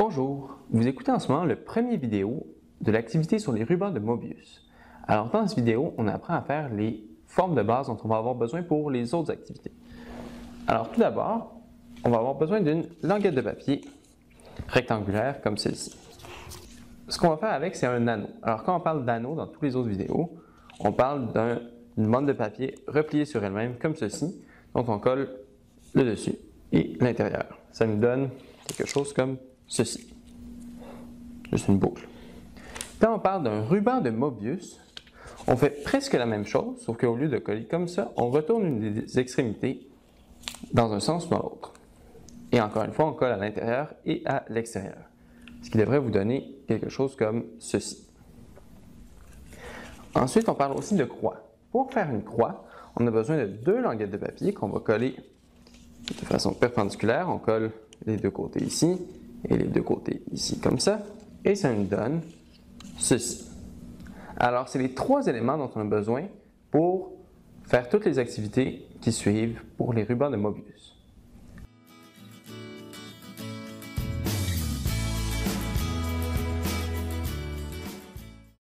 Bonjour, vous écoutez en ce moment le premier vidéo de l'activité sur les rubans de Mobius. Alors dans cette vidéo, on apprend à faire les formes de base dont on va avoir besoin pour les autres activités. Alors tout d'abord, on va avoir besoin d'une languette de papier rectangulaire comme celle-ci. Ce qu'on va faire avec, c'est un anneau. Alors quand on parle d'anneau dans toutes les autres vidéos, on parle d'une bande de papier repliée sur elle-même comme ceci, dont on colle le dessus et l'intérieur. Ça nous donne quelque chose comme ceci. Juste une boucle. Quand on parle d'un ruban de Mobius, on fait presque la même chose, sauf qu'au lieu de coller comme ça, on retourne une des extrémités dans un sens ou dans l'autre. Et encore une fois, on colle à l'intérieur et à l'extérieur, ce qui devrait vous donner quelque chose comme ceci. Ensuite, on parle aussi de croix. Pour faire une croix, on a besoin de deux languettes de papier qu'on va coller de façon perpendiculaire. On colle les deux côtés ici et les deux côtés ici comme ça, et ça nous donne ceci. Alors, c'est les trois éléments dont on a besoin pour faire toutes les activités qui suivent pour les rubans de Mobius.